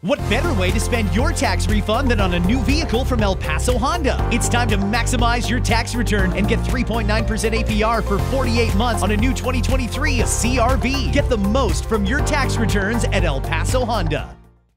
What better way to spend your tax refund than on a new vehicle from El Paso Honda? It's time to maximize your tax return and get 3.9% APR for 48 months on a new 2023 CRV. Get the most from your tax returns at El Paso Honda.